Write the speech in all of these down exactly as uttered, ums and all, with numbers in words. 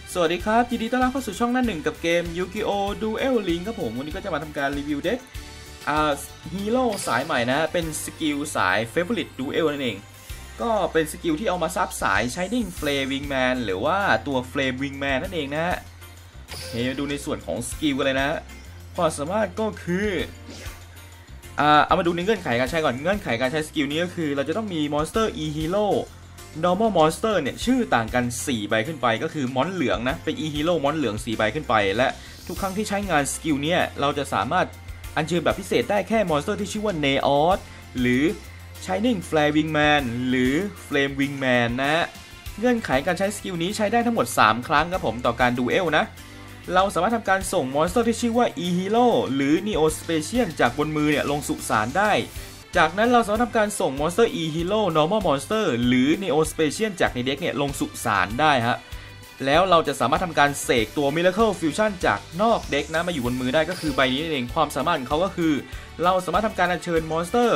สวัสดีครับยินดีต้อนรับเข้าสู่ช่องหน้าหนึ่งกับเกม Yu-Gi-Oh! Duel Link ครับผมวันนี้ก็จะมาทำการรีวิวเด็กอ่าฮีโร่สายใหม่นะเป็นสกิลสาย Favorite Duel นั่นเองก็เป็นสกิลที่เอามาซับสาย Shining Flame Wingman หรือว่าตัว Flame Wingman นั่นเองนะฮะเฮ้ยดูในส่วนของสกิลกันเลยนะความสามารถก็คืออ่าเอามาดูในเงื่อนไขการใช้ก่อนเงื่อนไขการใช้สกิลนี้ก็คือเราจะต้องมี Monster E Hero normal monster เนี่ยชื่อต่างกันสี่ใบขึ้นไปก็คือมอนเหลืองนะเป็น e hero มอนเหลืองสี่ใบขึ้นไปและทุกครั้งที่ใช้งานสกิลเนี้ยเราจะสามารถอัญเชิญแบบพิเศษได้แค่มอนสเตอร์ที่ชื่อว่า Neos หรือ Shining Flame Wingman หรือ Flame Wingman นะเงื่อนไขการใช้สกิลนี้ใช้ได้ทั้งหมดสามครั้งครับผมต่อการดูเอลนะเราสามารถทำการส่งมอนสเตอร์ที่ชื่อว่า e hero หรือ Neo Special จากบนมือเนี่ยลงสุสานได้จากนั้นเราสามารถทำการส่ง Monster E Hero Normal Monster หรือ Neo Special จากในเด็กเนี่ยลงสุสานได้ฮะแล้วเราจะสามารถทำการเสกตัว Miracle Fusion จากนอกเด็กนะมาอยู่บนมือได้ก็คือใบนี้เองความสามารถของเขาก็คือเราสามารถทำการอัญเชิญ Monster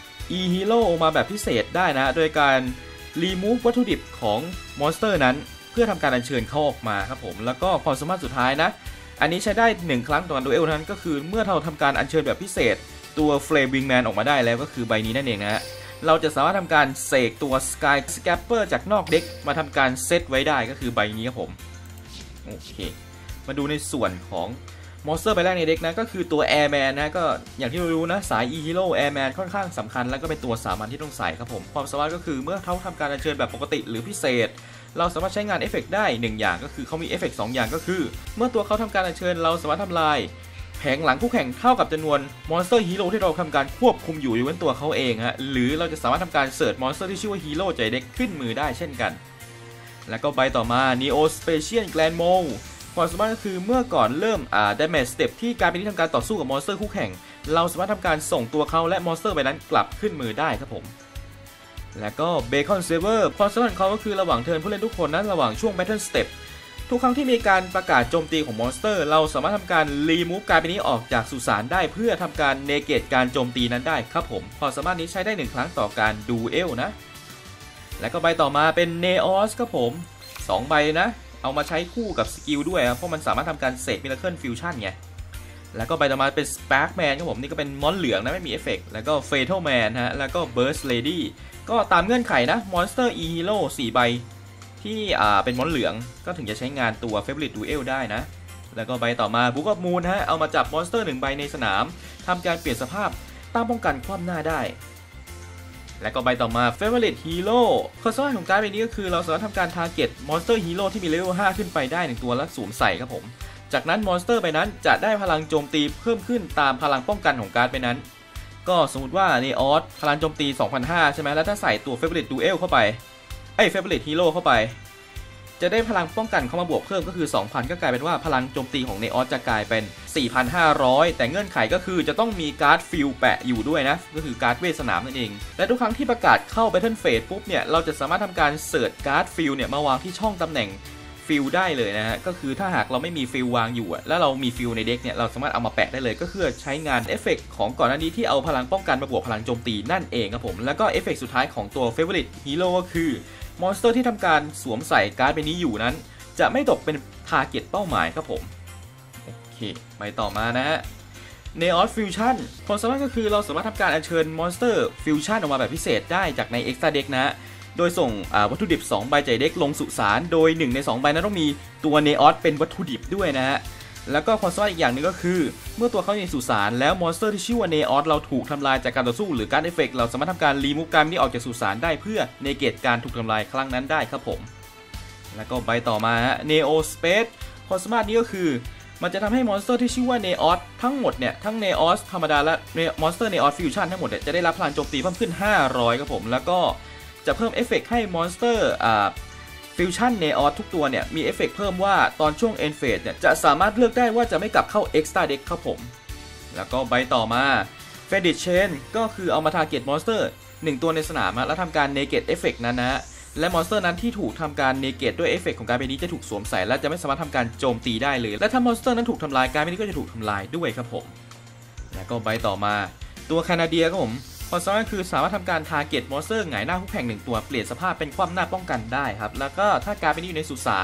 E Hero มาแบบพิเศษได้นะโดยการ Remove วัตถุดิบของ Monster นั้นเพื่อทำการอัญเชิญเขาออกมาครับผมแล้วก็ความสามารถสุดท้ายนะอันนี้ใช้ได้หนึ่งครั้งต่อการดูเอลนั้นก็คือเมื่อเราทำการอัญเชิญแบบพิเศษตัว Flame Wingman ออกมาได้แล้วก็คือใบนี้นั่นเองนะฮะเราจะสามารถทำการเสกตัว Sky Scrapper จากนอกเด็กมาทำการเซตไว้ได้ก็คือใบนี้ครับผมโอเคมาดูในส่วนของมอนสเตอร์ใบแรกในเด็กนะก็คือตัว Airman นะก็อย่างที่เรารู้นะสาย E Hero Airman ค่อนข้างสำคัญแล้วก็เป็นตัวสามัญที่ต้องใส่ครับผมความสามารถก็คือเมื่อเขาทำการอัญเชิญแบบปกติหรือพิเศษเราสามารถใช้งานเอฟเฟกต์ได้หนึ่งอย่างก็คือเขามีเอฟเฟกต์สองอย่างก็คือเมื่อตัวเขาทำการอัญเชิญเราสามารถทำลายแผงหลังคู่แข่งเท่ากับจำนวนมอนสเตอร์ฮีโร่ที่เราทำการควบคุมอยู่ยกเว้นตัวเขาเองฮะหรือเราจะสามารถทำการเสิร์ชมอนสเตอร์ที่ชื่อว่าฮีโร่ใจเด็กขึ้นมือได้เช่นกันแล้วก็ใบต่อมา Neo Special Grand Mole ความสามารถก็คือเมื่อก่อนเริ่มอ่า Damage Step ที่การเป็นที่ทำการต่อสู้กับมอนสเตอร์คู่แข่งเราสามารถทำการส่งตัวเขาและมอนสเตอร์ใบนั้นกลับขึ้นมือได้ครับผมแล้วก็ Bacon Saver ความสามารถของเขาก็คือระหว่างเทิร์นผู้เล่นทุกคนนั้นระหว่างช่วง Battle Stepทุกครั้งที่มีการประกาศโจมตีของมอนสเตอร์เราสามารถทำการรีมูฟการเป็นนี้ออกจากสุสานได้เพื่อทำการเนเกตการโจมตีนั้นได้ครับผมความสามารถนี้ใช้ได้หนึ่งครั้งต่อการดูเอลนะและก็ใบต่อมาเป็น Neos ครับผมสองใบนะเอามาใช้คู่กับสกิลด้วยเพราะมันสามารถทำการเสก Miracle Fusion ไงแล้วก็ใบต่อมาเป็น Sparkman ครับผมนี่ก็เป็นมอนเหลืองนะไม่มีเอฟเฟกต์แล้วก็ Fatal Man ฮะแล้วก็ Burst Lady ก็ตามเงื่อนไขนะ Monster E Hero สี่ใบที่อ่าเป็นมอนเหลืองก็ถึงจะใช้งานตัว Favorite Duel ได้นะแล้วก็ใบต่อมา Book of Moon ฮะเอามาจับมอนสเตอร์หนึ่งใบในสนามทำการเปลี่ยนสภาพต้านป้องกันคว่ำหน้าได้แล้วก็ใบต่อมา Favorite Hero ความสามารถของการ์ดใบนี้ก็คือเราสามารถทำการ Target Monster Hero ที่มีเลเวลห้าขึ้นไปได้หนึ่งตัวแล้วสวมใส่ครับผมจากนั้นมอนสเตอร์ใบนั้นจะได้พลังโจมตีเพิ่มขึ้นตามพลังป้องกันของการ์ดใบนั้นก็สมมติว่า Neos พลังโจมตี สองพันห้าร้อย ใช่ไหมแล้วถ้าใส่ตัว Favorite Duel เข้าไปไอ้ Favorite Hero เข้าไปจะได้พลังป้องกันเข้ามาบวกเพิ่มก็คือ สองพัน ก็กลายเป็นว่าพลังโจมตีของ Neos จะกลายเป็น สี่พันห้าร้อย แต่เงื่อนไขก็คือจะต้องมีการ์ดฟิลแปะอยู่ด้วยนะก็คือการ์ดเวทสนามนั่นเองและทุกครั้งที่ประกาศเข้า Battle Phase ปุ๊บเนี่ยเราจะสามารถทำการเสิร์ชการ์ดฟิลเนี่ยมาวางที่ช่องตำแหน่งฟิลได้เลยนะฮะก็คือถ้าหากเราไม่มีฟิลวางอยู่แล้วเรามีฟิลในเด็กเนี่ยเราสามารถเอามาแปะได้เลยก็คือใช้งานเอฟเฟกต์ของก่อนหน้านี้ที่เอาพลังป้องกันมาบวกพลังโจมตีนั่นเองครับผมแล้วก็เอฟเฟกต์สุดท้ายของตัว Favorite Hero ก็คือมอนสเตอร์ที่ทำการสวมใส่การ์ดใบนี้อยู่นั้นจะไม่ตกเป็นทาร์เก็ตเป้าหมายครับผมโอเคไปต่อมานะฮะ Neos Fusion ความสามารถก็คือเราสามารถทำการอัญเชิญมอนสเตอร์ฟิวชั่นออกมาแบบพิเศษได้จากใน Extra Deck นะโดยส่งวัตถุดิบสองใบใจเด็กลงสุสานโดยหนึ่งในสองใบนั้นต้องมีตัว Neos เป็นวัตถุดิบด้วยนะฮะแล้วก็ความสามารถอีกอย่างนึงก็คือเมื่อตัวเขาอยู่ในสุสานแล้วมอนสเตอร์ที่ชื่อว่า Neos เราถูกทำลายจากการต่อสู้หรือการเอฟเฟกต์เราสามารถทำการรีมูฟการนี้ออกจากสุสานได้เพื่อเนเกตการถูกทำลายครั้งนั้นได้ครับผมแล้วก็ใบต่อมาฮะ Neo Space ความสามารถนี้ก็คือมันจะทำให้มอนสเตอร์ที่ชื่อว่า Neos ทั้งหมดเนี่ยทั้ง Neos ธรรมดาและ Monster Neos Fusion ทั้งหมดเนี่ยจะได้รับพลังโจมตีเพิ่มขึ้นห้าร้อยครับผมแล้วก็จะเพิ่มเอฟเฟกต์ให้มอนสเตอร์อ่า Fusion Neos ทุกตัวเนี่ยมีเอฟเฟกต์เพิ่มว่าตอนช่วง End Phase เนี่ยจะสามารถเลือกได้ว่าจะไม่กลับเข้า Extra Deck ครับผมแล้วก็ใบต่อมา Faded Chain ก็คือเอามา Target Monster หนึ่งตัวในสนามแล้วทำการ Negate Effect นั้นนะและมอนสเตอร์นั้นที่ถูกทำการเนเกตด้วยเอฟเฟกต์ของการ์ดใบนี้จะถูกสวมใส่และจะไม่สามารถทำการโจมตีได้เลยและถ้ามอนสเตอร์นั้นถูกทำลายการ์ดใบนี้ก็จะถูกทำลายด้วยครับผมแล้วก็ใบต่อมาตัวแคนาเดียครับผมความสามารถคือสามารถทำการทาร์เก็ตมอนสเตอร์หงายหน้าคู่แข่งหนึ่งตัวเปลี่ยนสภาพเป็นคว่ำหน้าป้องกันได้ครับแล้วก็ถ้าการ์ดใบนี้อยู่ในสุสาน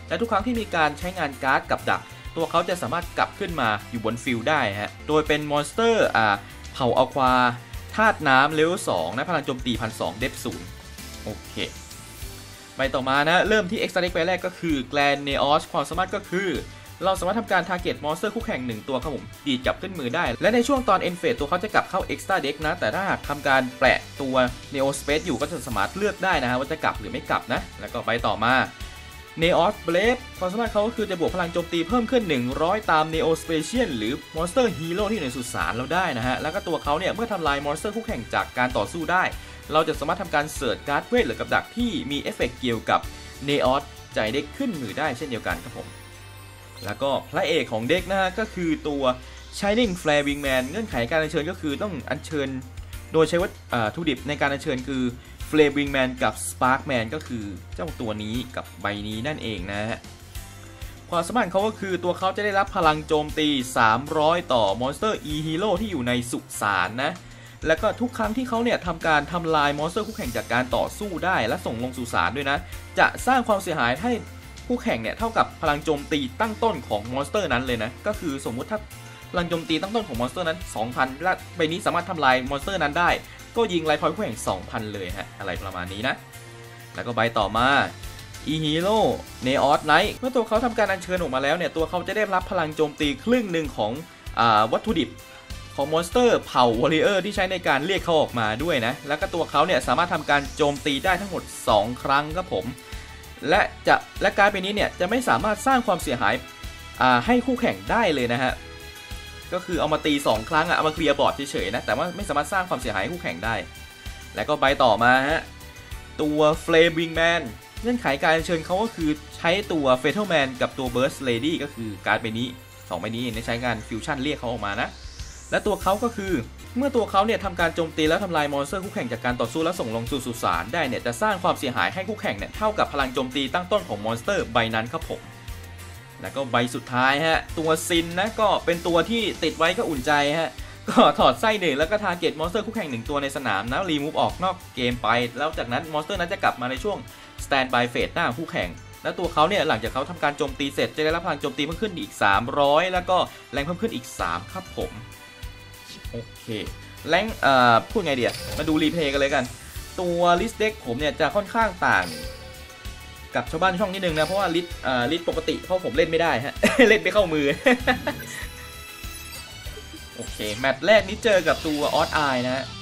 และทุกครั้งที่มีการใช้งานการ์ดกับดักตัวเขาจะสามารถกลับขึ้นมาอยู่บนฟิลด์ได้ฮะโดยเป็นมอนสเตอร์อ่าเผ่าอควาธาตุน้ำเลเวลสองนะพลังโจมตี หนึ่งพันสองร้อย เดฟศูนย์โอเคไปต่อมานะเริ่มที่ Extra Deck ใบแรกก็คือแกลนเนออสความสามารถก็คือเราสามารถทำการ Target Monster คู่แข่งหนึ่งตัวครับผมดีดกลับขึ้นมือได้และในช่วงตอน End Phase ตัวเขาจะกลับเข้า Extra Deck นะแต่ถ้าหากทำการแปะตัว Neo Space อยู่ก็จะสามารถเลือกได้นะฮะว่าจะกลับหรือไม่กลับนะแล้วก็ไปต่อมา Neos Blade ความสามารถเขาก็คือจะบวกพลังโจมตีเพิ่มขึ้นหนึ่งร้อยตาม Neo Special หรือ Monster Hero ที่อยู่ในสุสานเราได้นะฮะแล้วก็ตัวเขาเนี่ยเมื่อทำลาย Monster คู่แข่งจากการต่อสู้ได้เราจะสามารถทำการเสิร์ชการ์ดเวทหรือกับดักที่มีเอฟเฟกต์เกี่ยวกับ Neos จ่ายเด็กขึ้นมือได้เช่นเดียวกันครับผมแล้วก็พระเอกของเด็กนะฮะก็คือตัว Shining Flare Wingman เงื่อนไขการอัญเชิญก็คือต้องอัญเชิญโดยใช้วัตถุดิบในการอัญเชิญคือ Flare Wingman กับ Sparkman ก็คือเจ้าตัวนี้กับใบนี้นั่นเองนะฮะความสามารถเขาก็คือตัวเขาจะได้รับพลังโจมตีสามร้อยต่อ Monster E Hero ที่อยู่ในสุสานนะแล้วก็ทุกครั้งที่เขาเนี่ยทำการทำลาย Monster คู่แข่งจากการต่อสู้ได้และส่งลงสุสานด้วยนะจะสร้างความเสียหายให้คู่แข่งเนี่ยเท่ากับพลังโจมตีตั้งต้นของมอนสเตอร์นั้นเลยนะก็คือสมมุติถ้าพลังโจมตีตั้งต้นของมอนสเตอร์นั้น สองพัน และใบนี้สามารถทำลายมอนสเตอร์นั้นได้ก็ยิงไลฟ์พอยต์คู่แข่ง สองพัน เลยฮะอะไรประมาณนี้นะแล้วก็ใบต่อมา E Hero Neos Knight เมื่อตัวเขาทำการอัญเชิญออกมาแล้วเนี่ยตัวเขาจะได้รับพลังโจมตีครึ่งหนึ่งของอ่าวัตถุดิบของมอนสเตอร์เผ่าวอริเออร์ที่ใช้ในการเรียกเขาออกมาด้วยนะแล้วก็ตัวเขาเนี่ยสามารถทำการโจมตีได้ทั้งหมดสองครั้งครับผมและจะและการ์ดใบนี้เนี่ยจะไม่สามารถสร้างความเสียหายให้คู่แข่งได้เลยนะฮะก็คือเอามาตีสองครั้งอะเอามาเคลียร์บอร์ดเฉยๆนะแต่ว่าไม่สามารถสร้างความเสียหายให้คู่แข่งได้แล้วก็ใบต่อมาฮะตัว Flame Wingman เงื่อนไขการเชิญเขาก็คือใช้ตัว Fatal Man กับตัว Burst Lady ก็คือการ์ดใบนี้สองใบนี้ในใช้งานฟิวชั่นเรียกเขาออกมานะและตัวเขาก็คือเมื่อตัวเขาเนี่ยทำการโจมตีแล้วทำลายมอนสเตอร์คู่แข่งจากการต่อสู้และส่งลงสู่สุสานได้เนี่ยจะสร้างความเสียหายให้คู่แข่งเนี่ยเท่ากับพลังโจมตีตั้งต้นของมอนสเตอร์ใบนั้นครับผมแล้วก็ใบสุดท้ายฮะตัวซินนะก็เป็นตัวที่ติดไว้ก็อุ่นใจฮะก็ถอดไส้หนึ่งแล้วก็ทาร์เก็ตมอนสเตอร์คู่แข่งหนึ่งตัวในสนามนะรีมูฟออกนอกเกมไปแล้วจากนั้นมอนสเตอร์นั้นจะกลับมาในช่วงสแตนบายเฟสหน้าคู่แข่งและตัวเขาเนี่ยหลังจากเขาทำการโจมตีเสร็จจะได้รับพลังโจมตีเพิ่มขึ้นอีกสามร้อยแล้วก็แรงเพิ่มขึ้นอีกสามครับผมโอเคแรงเอ่อพูดไงเดียมาดูรีเพลย์กันเลยกันตัวลิสต์เด็กผมเนี่ยจะค่อนข้างต่างกับชาวบ้านช่องนิดนึงนะเพราะว่าลิสต์เอ่อลิสต์ปกติเพราะผมเล่นไม่ได้ฮะ เล่นไม่เข้ามือ โอเคแมตช์แรกนี้เจอกับตัวออสไอนะฮะ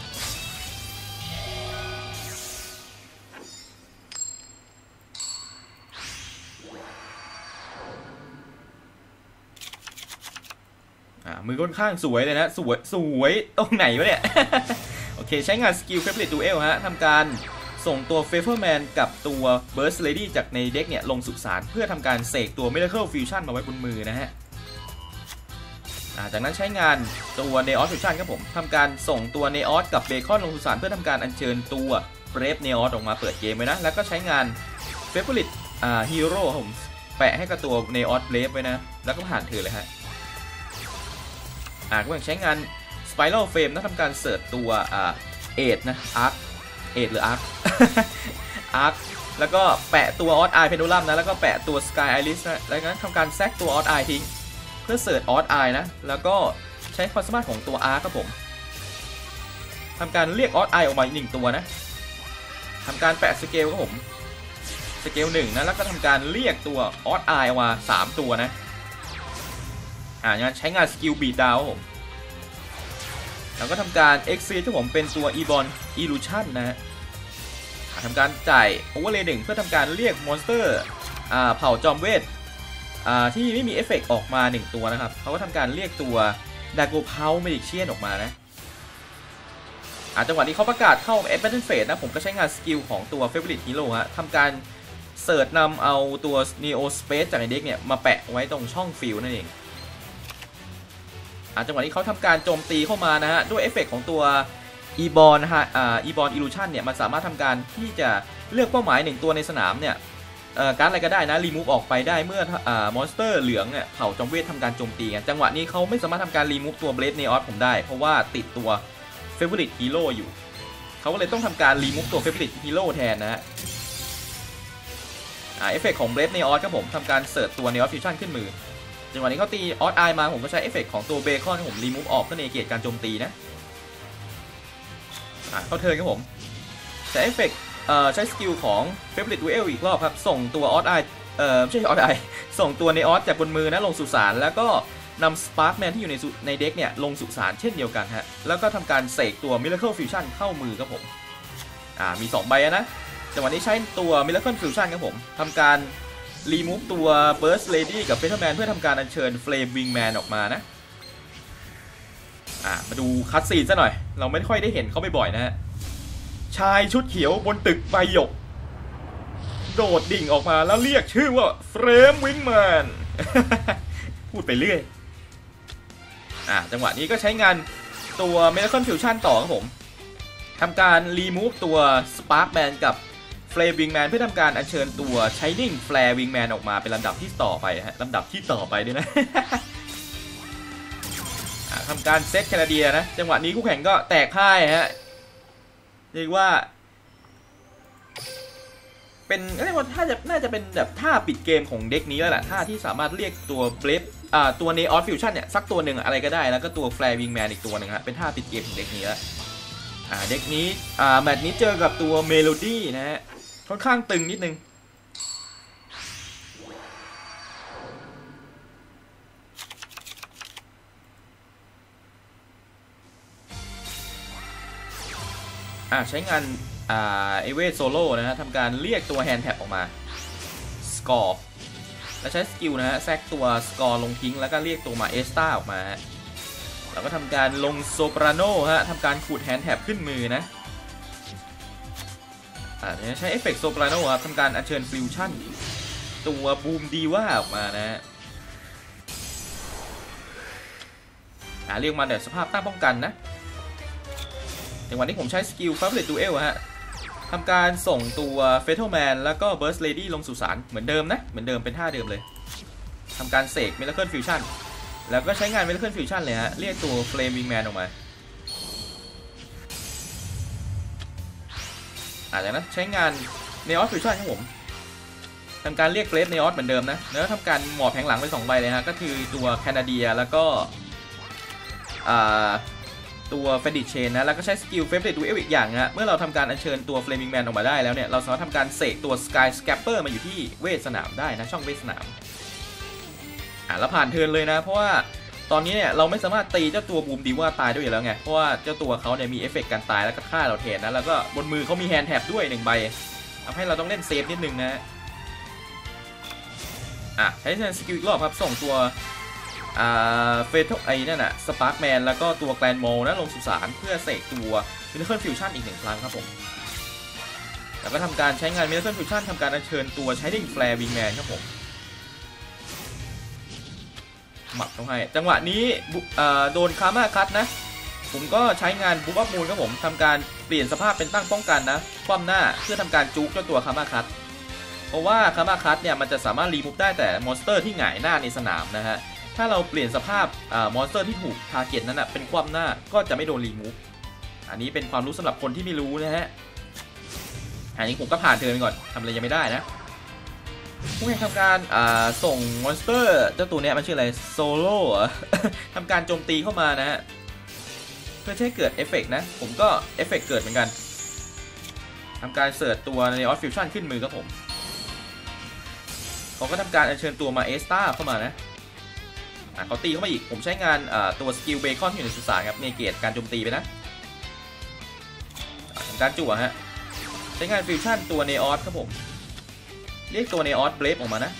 มือค่อนข้างสวยเลยนะสวยสวยตรงไหนวะเนี่ย โอเคใช้งานสกิล Favorite Duel ฮะทำการส่งตัว Favorman กับตัว Burst Lady จากในเด็กเนี่ยลงสุสานเพื่อทำการเสกตัว Miracle Fusion มาไว้บนมือนะฮะจากนั้นใช้งานตัว Neos Fusion ครับผมทำการส่งตัว Neos กับ Bacon ลงสุสานเพื่อทำการอัญเชิญตัว Brave Neos ออกมาเปิดเกมไว้นะแล้วก็ใช้งาน Favorite อ่า Hero ผมแปะให้กับตัว Neos Brave ไว้นะแล้วก็ผ่านเธอเลยฮะอ่าก็ใช้งาน Spiral Frame นะทำการเสิร์ชตัวอ่าเอทนะ Arc เอทหรือ Arc Arc แล้วก็แปะตัว Odd Eye Pendulum นะแล้วก็แปะตัว Sky Iris นะแล้วก็ทำการแซกตัว Odd Eye ทิ้งเพื่อเสิร์ช Odd Eye นะแล้วก็ใช้ความสามารถของตัว Arc ครับผมทำการเรียก Odd Eye ออกมาอีกหนึ่งตัวนะทำการแปะสเกลครับผมสเกลหนึ่งนะแล้วก็ทำการเรียกตัว Odd Eye ออกมาสามตัวนะอ่าใช้งานสกิลบีดดาวผมแล้วก็ทำการ Exceed ที่ผมเป็นตัว Ebon Illusion นะฮะทำการจ่าย Overlay หนึ่งเพื่อทำการเรียกมอนสเตอร์อ่าเผ่าจอมเวทอ่าที่ไม่มีเอฟเฟกต์ออกมาหนึ่งตัวนะครับเขาก็ทำการเรียกตัว Dagopaw Magician ออกมานะอ่าจังหวะนี้เขาประกาศเข้า Advanced Phase นะผมก็ใช้งานสกิลของตัว Favorite Hero ฮะทำการเสิร์ชนำเอาตัว Neo Space จากในเด็กเนี่ยมาแปะไว้ตรงช่องฟิลนั่นเองจังหวะนี้เขาทำการโจมตีเข้ามานะฮะด้วยเอฟเฟกต์ของตัว Ebon นะฮะอ่า Ebon Illusion เนี่ยมันสามารถทำการที่จะเลือกเป้าหมายหนึ่งตัวในสนามเนี่ยเอ่อการอะไรก็ได้นะรีมูฟออกไปได้เมื่ออ่ามอนสเตอร์เหลืองเนี่ยเผ่าจอมเวททำการโจมตีกันจังหวะนี้เขาไม่สามารถทำการรีมูฟตัว Blade Neos ผมได้เพราะว่าติดตัว Favorite Hero อยู่เขาก็เลยต้องทำการรีมูฟตัว Favorite Hero แทนนะฮะอ่าเอฟเฟกของเบรฟเนออสครับผมทำการเสิร์ชตัวเนออสฟิวชั่นขึ้นมือจังหวะนี้เขาตีออสไอมาผมก็ใช้เอฟเฟกของตัวเบคอนผมรีมูฟออกเพื่อเนเกตการโจมตีนะอ่าเข้าเทิร์นครับผมใช้เอฟเฟกเอ่อใช้สกิลของเฟเวอริตดูเอลอีกรอบครับส่งตัวออสไอเอ่อไม่ใช่ออสไอส่งตัวเนออสจากบนมือนะลงสุสานแล้วก็นำสปาร์คแมนที่อยู่ในในเด็กเนี่ยลงสุสานเช่นเดียวกันฮะแล้วก็ทำการเสกตัวมิราเคิลฟิวชั่นเข้ามือครับผมอ่ามีสองใบนะจังหวะนี้ใช้ตัวมิราเคิลฟิวชั่นครับผมทำการรีมูฟตัว Burst Lady กับ Featherman เพื่อทำการอัญเชิญ Flame Wingman ออกมานะอ่ามาดูคัตซีนซะหน่อยเราไม่ค่อยได้เห็นเขาบ่อยๆนะฮะชายชุดเขียวบนตึกใบหยกโดดดิ่งออกมาแล้วเรียกชื่อว่า Flame Wingman พูดไปเรื่อยอ่าจังหวะนี้ก็ใช้งานตัว Miracle Fusion ต่อครับผมทำการรีมูฟตัว Sparkman กับ Flame Wingman เพื่อทำการอัญเชิญตัว Shining Flare Wingman ออกมาเป็นลำดับที่ต่อไปฮะลำดับที่ต่อไปด้วยนะ ทำการเซตแคนาเดียนะจังหวะนี้คู่แข่งก็แตกพ่ายฮะเรียกว่าเป็นเรียกว่าถ้าจะน่าจะเป็นแบบท่าปิดเกมของเด็กนี้แล้วแหละท่าที่สามารถเรียกตัวเบรฟอ่าตัวเนออสฟิวชั่นเนี่ยสักตัวหนึ่งอะไรก็ได้แล้วก็ตัวแฟร์วิงแมนอีกตัวหนึ่งฮะเป็นท่าปิดเกมของเด็กนี้แล้วอ่าเด็กนี้อ่าแมตช์นี้เจอกับตัวเมโลดี้นะฮะค่อนข้างตึงนิดนึงอ่าใช้งานอ่าเอเวทโซโล่นะฮะทำการเรียกตัวแฮนด์แท็บออกมาสกอร์แล้วใช้สกิลนะฮะแซกตัวสกอร์ลงทิ้งแล้วก็เรียกตัวมาเอสตาออกมาแล้วก็ทำการลงโซปราโนฮะทำการขูดแฮนด์แท็บขึ้นมือนะอ่าใช้เอฟเฟกต์โซปราโนครับทำการอัญเชิญฟิวชั่นตัวบูมดีว่าออกมานะอ่าเรียกมาแบบสภาพตั้งป้องกันนะในวันนี้ผมใช้สกิลฟาเวอร์ดูเอลฮะทำการส่งตัว Featherman แล้วก็ Burst Lady ลงสู่สารเหมือนเดิมนะเหมือนเดิมเป็นท่าเดิมเลยทำการเสก Miracle Fusion แล้วก็ใช้งาน Miracle Fusion เลยฮะเรียกตัว Flame Wingman ออกมาอ่าจากนั้นใช้งาน Neos Fusion ครับผมทำการเรียกเกรด Neos เหมือนเดิมนะแล้วทำการหมอบแผงหลังไปสองใบเลยฮะก็คือตัวแคนาเดียแล้วก็อ่าตัวเฟดิชเชนนะแล้วก็ใช้สกิลเฟเฟรตดูเอลอีกอย่างนะเมื่อเราทำการอัญเชิญตัวเฟลมิงแมนออกมาได้แล้วเนี่ยเราสามารถทำการเสกตัวสกายสแคปเปอร์มาอยู่ที่เวทสนามได้นะช่องเวทสนามอ่ะแล้วผ่านเทิร์นเลยนะเพราะว่าตอนนี้เนี่ยเราไม่สามารถตีเจ้าตัวบูมดีว่าตายด้วยอยู่แล้วไงเพราะว่าเจ้าตัวเขาเนี่ยมีเอฟเฟกต์การตายแล้วก็ฆ่าเราแทนนะแล้วก็บนมือเขามีแฮนด์แท็บด้วยหนึ่งใบทำให้เราต้องเล่นเซฟนิดนึงนะอ่ะใช้สกิลอีกรอบครับส่งตัวอ่าเฟทไอ้นั่นน่ะสปาร์คแมนแล้วก็ตัวแกรนโมนะลงสุสานเพื่อเสกตัวมิราเคิลฟิวชั่นอีกหนึ่งครั้งครับผมแล้วก็ทำการใช้งานมิราเคิลฟิวชั่นทำการอัญเชิญตัวใช้ดิ้งแฟร์วิงแมนครับผมหมักเข้าให้จังหวะนี้โดนคาม่าคัตนะผมก็ใช้งานบุ๊กอัพมูลครับผมทำการเปลี่ยนสภาพเป็นตั้งป้องกันนะคว่ำหน้าเพื่อทำการจุกเจ้าตัวคาม่าคัตเพราะว่าคาม่าคัตเนี่ยมันจะสามารถรีมูฟได้แต่มอนสเตอร์ที่หงายหน้าในสนามนะฮะถ้าเราเปลี่ยนสภาพมอนสเตอร์ที่ถูกทาร์เก็ตนั้นนะเป็นคว่ำหน้าก็จะไม่โดนรีมูฟอันนี้เป็นความรู้สำหรับคนที่ไม่รู้นะฮะอันนี้ผมก็ผ่านเทิร์นไปก่อนทำอะไรยังไม่ได้นะผู้แข่งทำการส่งมอนสเตอร์เจ้าตัวนี้มันชื่ออะไรโซโล่ทำการโจมตีเข้ามานะฮะเพื่อให้เกิดเอฟเฟกต์นะผมก็เอฟเฟกต์เกิดเหมือนกันทำการเสิร์ชตัวในออสฟิวชั่นขึ้นมือครับผมเขาก็ทำการอัญเชิญตัวมาเอสตาเข้ามานะเขาตีเข้ามาอีกผมใช้งานตัวสกิลเบคอนที่อยู่ในสุสานครับเนเกตการโจมตีไปนะทำการจั่วฮะใช้งานฟิวชั่นตัวเนออสครับผมเรียกตัวเนออสเบรฟออกมานะ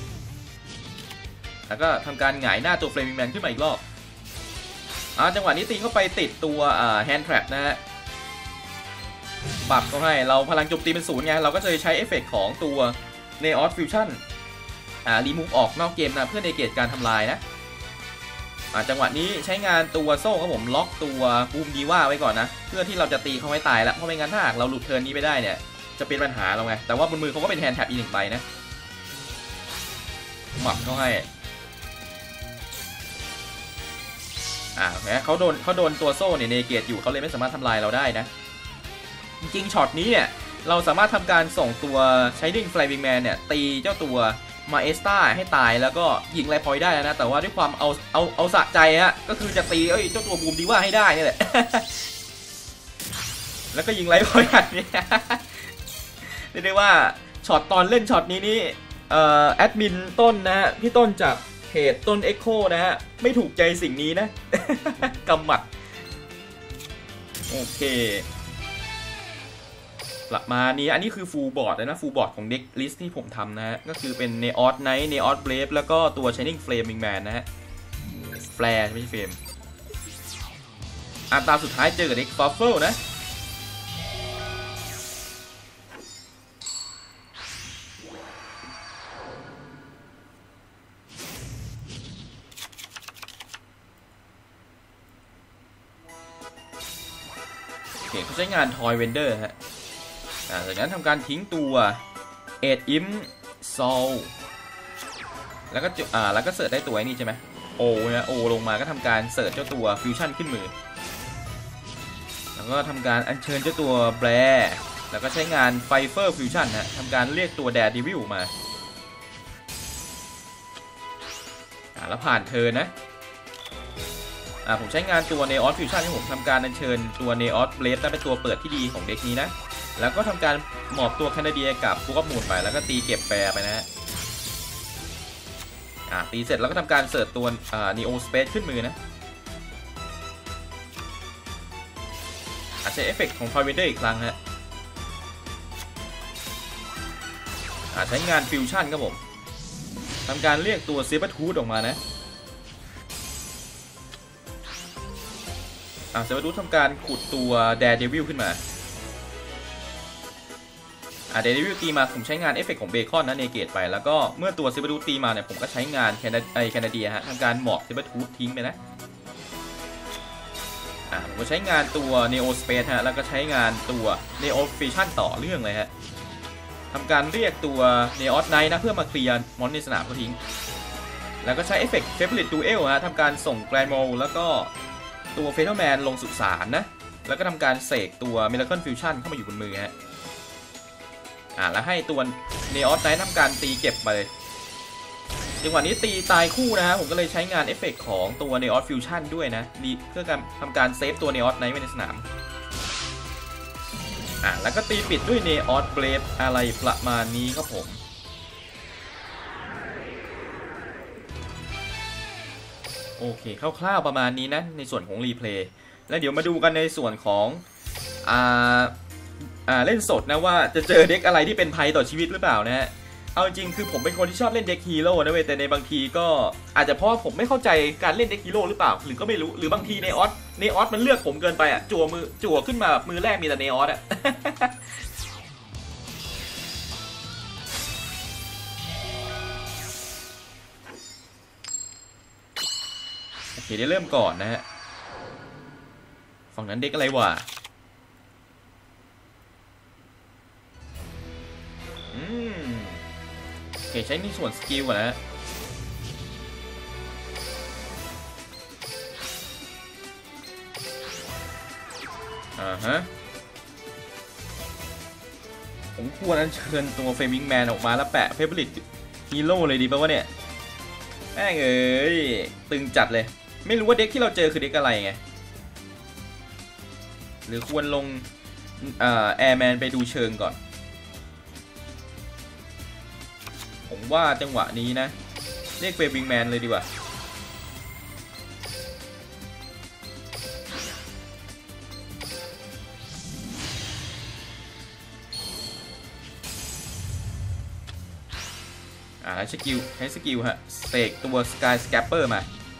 แล้วก็ทำการหงายหน้าตัวเฟลมิงแมนขึ้นมาอีกรอบอ่าจังหวะนี้ตีเข้าไปติดตัวแฮนด์แทร็ปนะฮะปรับเขาให้เราพลังโจมตีเป็นศูนย์ไงเราก็จะใช้เอฟเฟกต์ของตัวเนออสฟิวชั่นอ่ารีมูฟออกนอกเกมนะเพื่อเนเกตการทำลายนะจังหวะนี้ใช้งานตัวโซ่ครับผมล็อกตัวบูมดีว่าไว้ก่อนนะเพื่อที่เราจะตีเขาไม่ตายแล้วเพราะไม่งั้นถ้าหากเราหลุดเทิร์นนี้ไปได้เนี่ยจะเป็นปัญหาเราไงแต่ว่าบนมือเขาก็เป็นแฮนด์แท็บอีกหนึ่งใบนะหมับเขาให้อ่าแม้เขาโดนเขาโดนตัวโซ่เนี่ยเนเกตอยู่เขาเลยไม่สามารถทำลายเราได้นะจริงๆช็อตนี้เนี่ยเราสามารถทำการส่งตัว Shining Flame Wingman เนี่ยตีเจ้าตัวมาเอสตาให้ตายแล้วก็ยิงไลพอยได้แล้วนะแต่ว่าด้วยความเอาเอาเอาสะใจฮะก็คือจะตีเอ้ยเจ้าตัวบูมดีว่าให้ได้นี่แหละ แล้วก็ยิงไลพอยอันนี้ เรียกได้ว่าช็อตตอนเล่นช็อตนี้นี่เอ่อแอดมินต้นนะฮะพี่ต้นจากเพจต้น Echo นะฮะไม่ถูกใจสิ่งนี้นะ กำหมัดโอเคกลับมานี้อันนี้คือฟูลบอร์ดนะฟูลบอร์ดของเด็กลิสต์ที่ผมทำนะฮะก็คือเป็น Neos Knight Neos Brave แล้วก็ตัว Shining Flame Wingman นะฮะแฟร์ไม่ใช่เฟรมอันตามสุดท้ายเจอกับเด็ก Buffalo นะโอเคเขาใช้งาน Toy Vendor ฮะจากนั้นทำการทิ้งตัวเอ็ดอิมโซลแล้วก็อ่าแล้วก็เสิร์ชได้ตัวนี้ใช่ไหมโอนะโอลงมาก็ทำการเสิร์ชเจ้าตัวฟิวชั่นขึ้นมือแล้วก็ทำการอัญเชิญเจ้าตัวแบร์แล้วก็ใช้งานไฟเฟอร์ฟิวชั่นนะทำการเรียกตัวแดดดิวิลมาอ่าแล้วผ่านเธอนะอ่าผมใช้งานตัว Neos Fusion ที่ผมทำการอัญเชิญตัว Neos Blade เป็นตัวเปิดที่ดีของเด็กนี้นะแล้วก็ทำการหมอบตัวแคนาเดียกับพวกมูลไปแล้วก็ตีเก็บแปรไปนะฮะอ่าตีเสร็จแล้วก็ทำการเสิร์ชตัวอ่า Neo Space ขึ้นมือนะอาจจะเอฟเฟกต์ของ Toy Vendor อีกครั้งฮะอ่าใช้งานฟิวชั่นครับผมทำการเรียกตัว Saber Tooth ออกมานะอ่า Saber Tooth ทำการขุดตัว Daredevil ขึ้นมาอ่า Daredevil ตีมาผมใช้งานเอฟเฟกต์ของเบคอนนะเนเกตไปแล้วก็เมื่อตัว Saber Tooth ตีมาเนี่ยผมก็ใช้งานแคนาไอแคนาเดียฮะทำการหมอบ Saber Tooth ทิ้งไปนะอ่าผมก็ใช้งานตัว Neo Space ฮะแล้วก็ใช้งานตัว Neo Fusion ต่อเรื่องเลยฮะทำการเรียกตัว Neos Knight นะเพื่อมาเคลียร์มอนในสนามเขาทิ้งแล้วก็ใช้เอฟเฟกต์ Favorite Duel ฮะทำการส่ง Grand Mole แล้วก็ตัว Fatal Man ลงสุสานนะแล้วก็ทำการเสกตัว Miracle Fusion เข้ามาอยู่บนมือฮะอ่าแล้วให้ตัว Neos Knight ทำการตีเก็บไปเลยจังหวะนี้ตีตายคู่นะฮะผมก็เลยใช้งานเอฟเฟกต์ของตัว Neos Fusion ด้วยนะเพื่อการทำการเซฟตัว Neos Knight ไว้ในสนามอ่าแล้วก็ตีปิดด้วย Neos Brave อะไรประมาณนี้ครับผมโอเคคร่าวๆประมาณนี้นะในส่วนของรีเพลย์แล้วเดี๋ยวมาดูกันในส่วนของอ่าอ่าเล่นสดนะว่าจะเจอเด็กอะไรที่เป็นภัยต่อชีวิตหรือเปล่านะฮะเอาจริงคือผมเป็นคนที่ชอบเล่นเด็กฮีโร่นะเว้ยแต่ในบางทีก็อาจจะเพราะผมไม่เข้าใจการเล่นเด็กฮีโร่หรือเปล่าหรือก็ไม่รู้หรือบางทีเนออสเนออสมันเลือกผมเกินไปอ่ะจั่วมือจั่วขึ้นมามือแรกมีแต่เนออสอ่ะ โอเคได้เริ่มก่อนนะฮะฝั่งนั้นเด็กอะไรวะอืมโอเคใช้ในส่วนสกิลก่อนนะอ่าฮะผมควรอัญเชิญตัวเฟรมิงแมนออกมาแล้วแปะเฟเวอริตฮีโร่เลยดีป่ะวะเนี่ยแม่งเอ้ยตึงจัดเลยไม่รู้ว่าเด็กที่เราเจอคือเด็กอะไรไงหรือควรลงอ่าแอร์แมนไปดูเชิงก่อนผมว่าจังหวะนี้นะเรียกเฟรมิงแมนเลยดีกว่าอ่าสกิลใช้สกิลฮะเสกตัวสกายสแคปเปอร์มา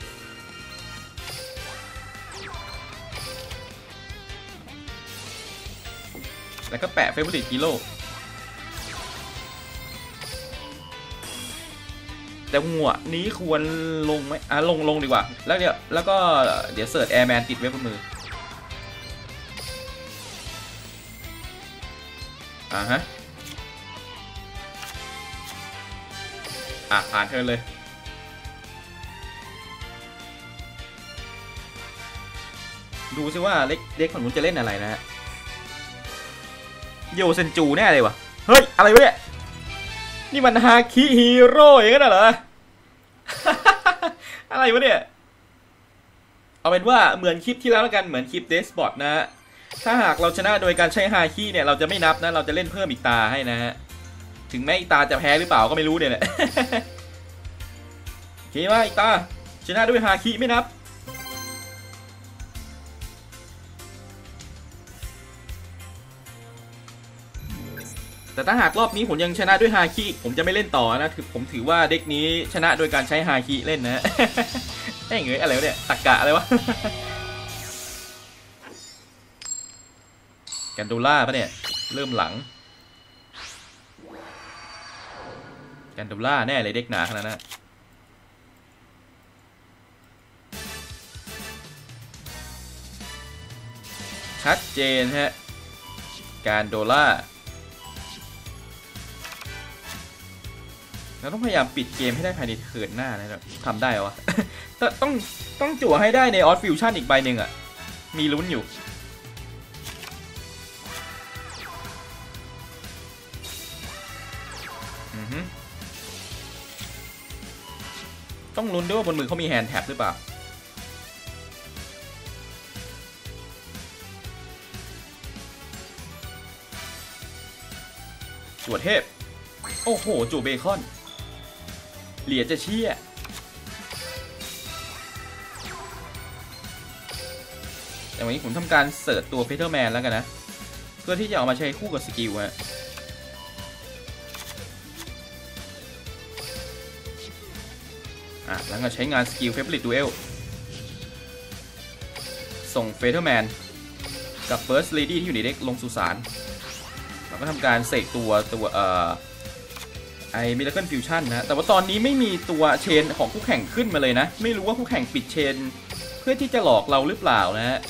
แล้วก็แปะเฟเวอริตฮีโร่แต่หัวนี้ควรลงไหมอ่ะลงลงดีกว่าแล้วเดี๋ยวแล้วก็เดี๋ยวเสิร์ชแอร์แมนติดไว้บนมืออ่าฮะอ่ะผ่านเธอเลยดูซิว่าเล็กเด็กของนุ้นจะเล่นอะไรนะฮะโยเซนจูแน่เลยวะเฮ้ยอะไรวะเนี่ยนี่มันฮาคิฮีโร่อย่างนั้นเหรอ อะไรวะเนี่ยเอาเป็นว่าเหมือนคลิปที่แล้วแล้วกันเหมือนคลิปเดสบอทนะฮะถ้าหากเราชนะโดยการใช้ฮาคิเนี่ยเราจะไม่นับนะเราจะเล่นเพิ่มอีกตาให้นะฮะถึงแม้อีกตาจะแพ้หรือเปล่าก็ไม่รู้เนี่ยแหละ โอเคว่าอีกตาชนะด้วยฮาคิไม่นับแต่ถ้าหากรอบนี้ผมยังชนะด้วยฮาคิผมจะไม่เล่นต่อนะถือผมถือว่าเด็กนี้ชนะโดยการใช้ฮาคิเล่นนะ ไอ้เงยอะไรวะเนี่ยตักกะอะไรวะ กันดูล่าปะเนี่ยเริ่มหลังกันดูล่าแน่เลยเด็กหนาขนาดนั้นชัดเจนฮะการโดล่าเราต้องพยายามปิดเกมให้ได้ภายในเทิร์นหน้านะครับทำได้เหรอวะ ต้องต้องจั่วให้ได้ในออสฟิวชั่นอีกใบหนึ่งอ่ะมีลุ้นอยู่ต้องลุ้นด้วยว่าบนมือเขามีแฮนด์แท็บหรือเปล่าจั่วเทพโอ้โหจั่วเบคอนเหลียจะเชี่ยแต่วันนี้ผมทำการเสิร์ชตัวเพเทอร์แมนแล้วกันนะเพื่อที่จะเอามาใช้คู่กับสกิลฮะอ่ะแล้วก็ใช้งานสกิลเฟเวอริตดูเอลส่งเฟเทอร์แมนกับเฟิร์สเลดี้ที่อยู่ในเด็กลงสุสานแล้วก็ทำการเสกตัวตัวเอ่อไอมิราเคิลฟิวชั่นนะแต่ว่าตอนนี้ไม่มีตัวเชนของคู่แข่งขึ้นมาเลยนะไม่รู้ว่าคู่แข่งปิดเชนเพื่อที่จะหลอกเราหรือเปล่านะฮะ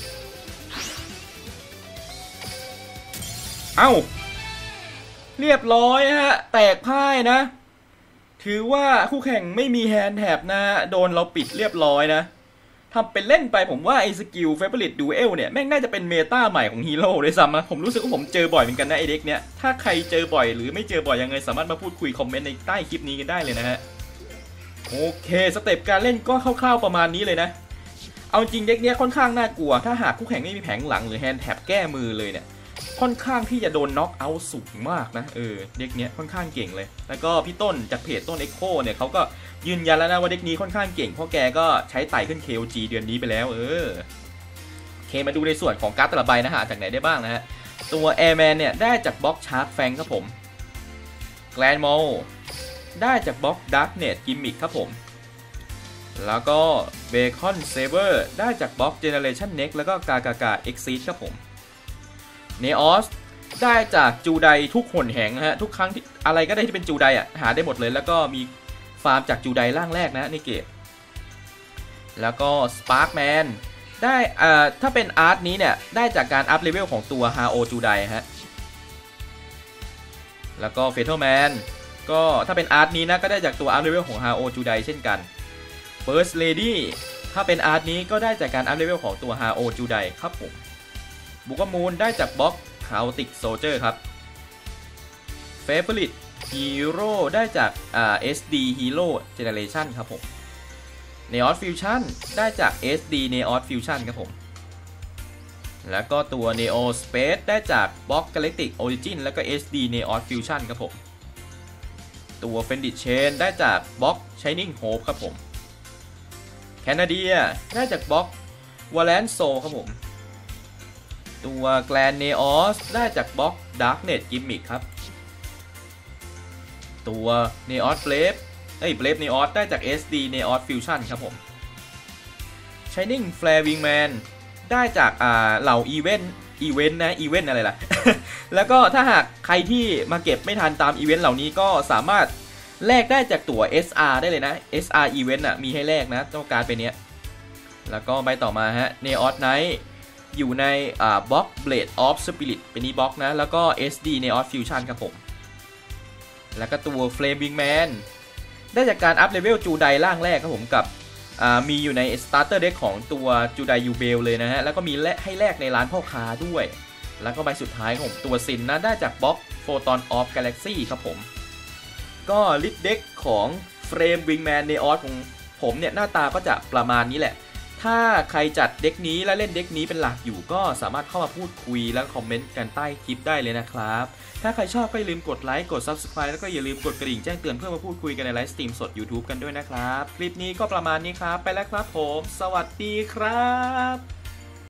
เอ้าเรียบร้อยฮะแตกพ่ายนะถือว่าคู่แข่งไม่มีแฮนด์แท็บนะโดนเราปิดเรียบร้อยนะทำเป็นเล่นไปผมว่าไอ้สกิลเฟเวอริตดูเอลเนี่ยแม่งน่าจะเป็นเมตาใหม่ของฮีโร่ด้วยซ้ำนะผมรู้สึกว่าผมเจอบ่อยเหมือนกันนะไอ้เด็กเนี้ยถ้าใครเจอบ่อยหรือไม่เจอบ่อยยังไงสามารถมาพูดคุยคอมเมนต์ในใต้คลิปนี้กันได้เลยนะฮะโอเคสเต็ปการเล่นก็คร่าวๆประมาณนี้เลยนะเอาจริงเด็กเนี้ยค่อนข้างน่ากลัวถ้าหากคู่แข่งไม่มีแผงหลังหรือแฮนด์แท็บแก้มือเลยเนี่ยค่อนข้างที่จะโดนน็อกเอาท์สูงมากนะเออเด็กเนี้ยค่อนข้างเก่งเลยแล้วก็พี่ต้นจากเพจต้นเอ็กโคเนี่ยเขาก็ยืนยันแล้วนะว่าเด็กนี้ค่อนข้างเก่งเพราะแกก็ใช้ไต่ขึ้น เค โอ จี เดือนนี้ไปแล้วเออโอเคมาดูในส่วนของการ์ดแต่ละใบนะฮะจากไหนได้บ้างนะฮะตัวแอร์แมนเนี่ยได้จากบล็อกชาร์กแฟงครับผมแกลนมอลได้จากบล็อกดาร์กเน็ตกิมมิคครับผมแล้วก็เบคอนเซเวอร์ได้จากบล็อกเจเนเรชั่นเน็กแล้วก็กากากาเอ็กซิสครับผมเนออสได้จากจูไดทุกหนแหงฮะทุกครั้งที่อะไรก็ได้ที่เป็นจูไดอ่ะหาได้หมดเลยแล้วก็มีฟาร์มจากจูไดร่างแรกนะในเกมแล้วก็สปาร์คแมนได้อ่าถ้าเป็นอาร์ตนี้เนี่ยได้จากการอัพเลเวลของตัวฮาโอจูไดฮะแล้วก็เฟเธอร์แมนก็ถ้าเป็นอาร์ตนี้นะก็ได้จากตัวอัพเลเวลของฮาโอจูไดเช่นกันเฟิร์สเลดี้ถ้าเป็นอาร์ตนี้ก็ได้จากการอัพเลเวลของตัวฮาโอจูไดครับผมบุกมูลได้จากบล็อกคาติกโซเจอร์ครับเฟเวอริตฮีโร่ได้จากอ่า เอส ดี Hero Generation ครับผม Neos Fusion ได้จาก เอส ดี Neos Fusion ครับผมแล้วก็ตัว Neo Space ได้จากบล็อก Galactic Origin แล้วก็ เอส ดี Neos Fusion ครับผมตัว Fendit Chain ได้จากบล็อก Shining Hope ครับผม Canadier ได้จากบล็อก Valence Soul ครับผมตัว Grand Neos ได้จากบล็อก Darknet Gimmick ครับตัว Neos Brave เอ้ย Brave Neos ได้จาก เอส ดี Neos Fusion ครับผม Shining Flare Wingman ได้จากอ่าเหล่าอีเวนต์อีเวนต์นะอีเวนต์อะไรล่ะ แล้วก็ถ้าหากใครที่มาเก็บไม่ทันตามอีเวนต์เหล่านี้ก็สามารถแลกได้จากตั๋ว เอส อาร์ ได้เลยนะ เอส อาร์ Event อ่ะมีให้แลกนะเจ้าการเป็นเนี้ยแล้วก็ใบต่อมาฮะ Neos Knight อยู่ในอ่าบล็อก Blade of Spirit เป็นนี้บล็อกนะแล้วก็ เอส ดี Neos Fusion ครับผมแล้วก็ตัว Flame Wingman ได้จากการอัพเลเวลจูไดร่างแรกครับผมกับมีอยู่ใน Starter Deck ของตัวจูไดยูเบลเลยนะฮะแล้วก็มีให้แลกในร้านพ่อค้าด้วยแล้วก็ใบสุดท้ายของตัวซินนะได้จากบล็อก Photon of Galaxy ครับผมก็ลิสต์เด็กของเฟรมวิงแมนเนออสของผมเนี่ยหน้าตาก็จะประมาณนี้แหละถ้าใครจัดเด็กนี้และเล่นเด็กนี้เป็นหลักอยู่ก็สามารถเข้ามาพูดคุยและคอมเมนต์กันใต้คลิปได้เลยนะครับถ้าใครชอบก็อย่าลืมกดไลค์กด ซับสไครบ์ แล้วก็อย่าลืมกดกระดิ่งแจ้งเตือนเพื่อมาพูดคุยกันในไลฟ์สตรีมสด YouTube กันด้วยนะครับคลิปนี้ก็ประมาณนี้ครับไปแล้วครับผมสวัสดีครับ